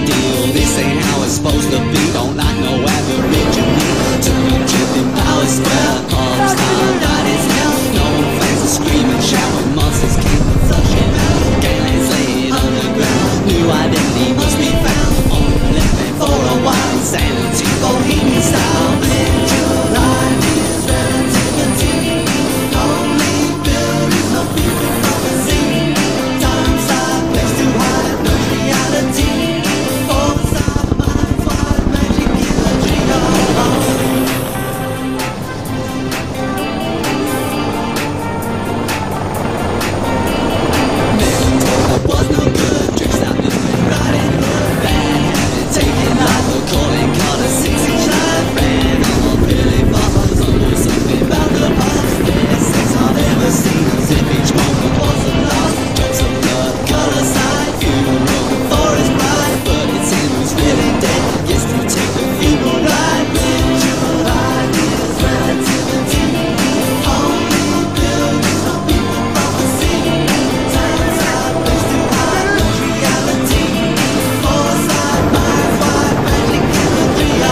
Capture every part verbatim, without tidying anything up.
deal. This ain't how it's supposed to be. Don't like no aborigine. Took a trip in Power Square. Pop star died as hell. No fans are screaming, shouting. Monsters came and flush him out. Ganglands laying on the ground. New identity must be found. On the left hand for a while. Insanity, bohemian style. July is relativity. Only buildings, no people from the sea. Time side, place too high, no reality. Overside, mind, wide, magic, killer, Gino. Was no good, tricks out the riding hood, bad habit, taking life, a calling card, a six-inch life, ran on really bars, almost something about the past, best sex I've ever seen, as if each moment was a loss, drops of blood, color side, funeral, the forest bride, but it's him who's really dead, yes to take the funeral ride, July is relativity, only buildings, no people from the sea, time's out, place too high, no reality, foresight, mind, wide, magic, killer, Leo.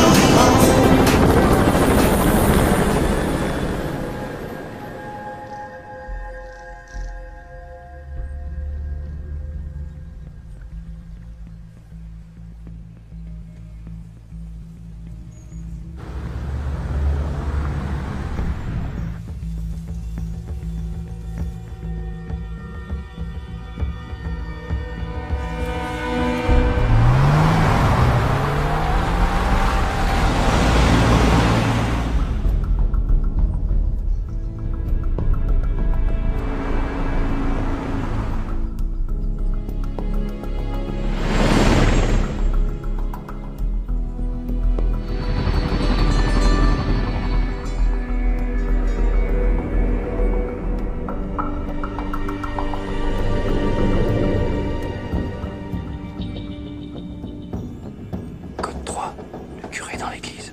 Code trois, le curé dans l'église.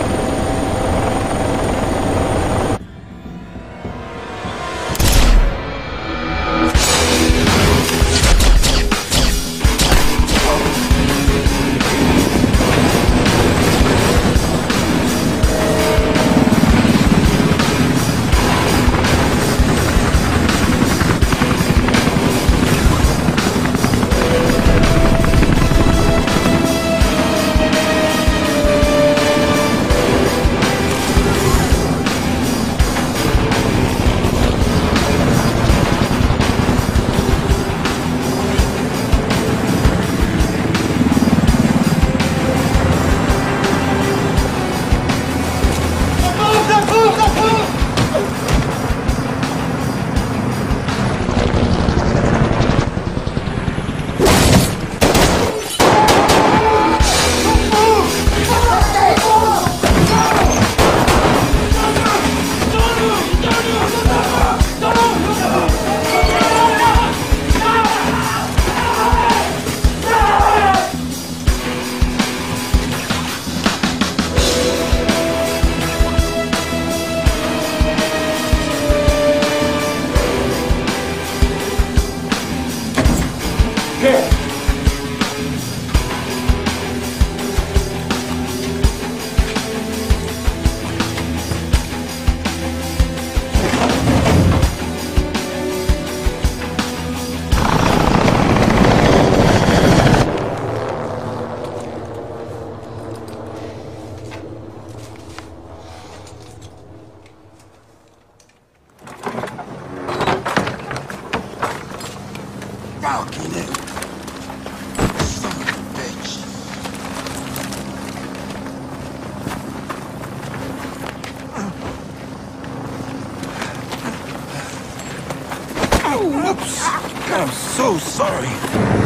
Fucking it. Son of a bitch. Oh, whoops. I'm so sorry.